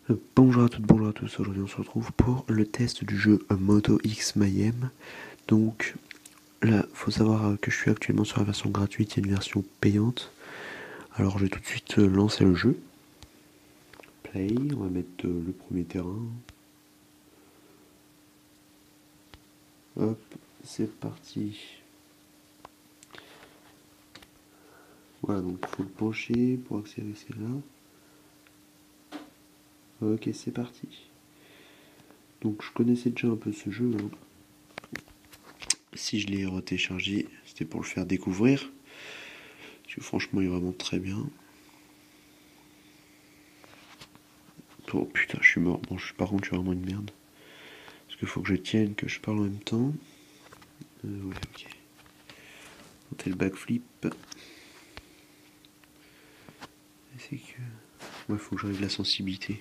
Bonjour à toutes, bonjour à tous, aujourd'hui on se retrouve pour le test du jeu Moto X Mayhem. Donc là, faut savoir que je suis actuellement sur la version gratuite, il y a une version payante. Alors je vais tout de suite lancer le jeu. Play, on va mettre le premier terrain. Hop, c'est parti. Voilà, donc il faut le pencher pour accéder là. Ok, c'est parti. Donc je connaissais déjà un peu ce jeu, hein. Si je l'ai retéléchargé, c'était pour le faire découvrir. Parce que franchement, il est vraiment très bien. Oh putain, je suis mort. Bon, par contre, je suis vraiment une merde. Parce qu'il faut que je tienne, que je parle en même temps. Ouais, ok. Tenter le backflip. C'est que. Ouais, faut que j'arrive la sensibilité.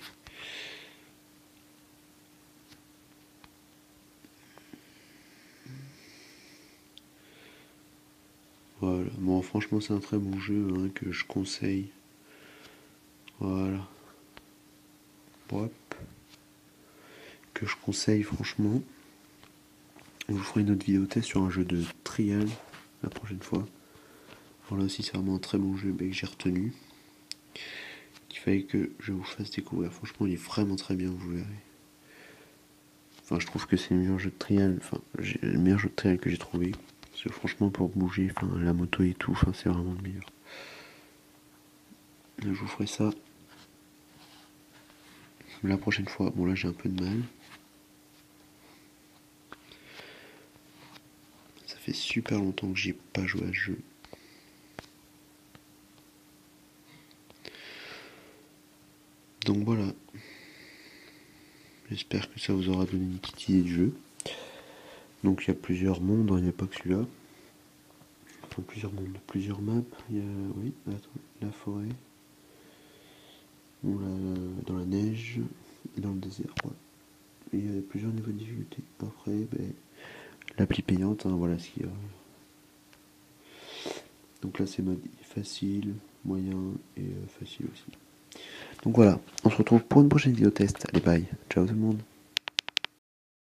Voilà. Bon, franchement, c'est un très bon jeu hein, que je conseille. Voilà. Hop. Que je conseille, franchement. Je vous ferai une autre vidéo test sur un jeu de trial la prochaine fois. Voilà aussi, c'est vraiment un très bon jeu que j'ai retenu. Qu'il fallait que je vous fasse découvrir. Franchement, il est vraiment très bien, vous verrez. Enfin, je trouve que c'est le meilleur jeu de trial. Enfin, le meilleur jeu de trial que j'ai trouvé. Parce que franchement, pour bouger, enfin, la moto et tout, enfin, c'est vraiment le meilleur. Je vous ferai ça la prochaine fois. Bon, là, j'ai un peu de mal. Ça fait super longtemps que j'ai pas joué à ce jeu. Donc voilà. J'espère que ça vous aura donné une petite idée du jeu. Donc il y a plusieurs mondes, il n'y a pas que celui-là. Enfin, plusieurs mondes, plusieurs maps. Il y a, oui, attends, la forêt. Dans la neige et dans le désert. Ouais. Et il y a plusieurs niveaux de difficulté. Après, l'appli payante, hein, voilà ce qu'il y a. Donc là, c'est mode facile, moyen et facile aussi. Donc voilà, on se retrouve pour une prochaine vidéo test. Allez, bye. Ciao tout le monde.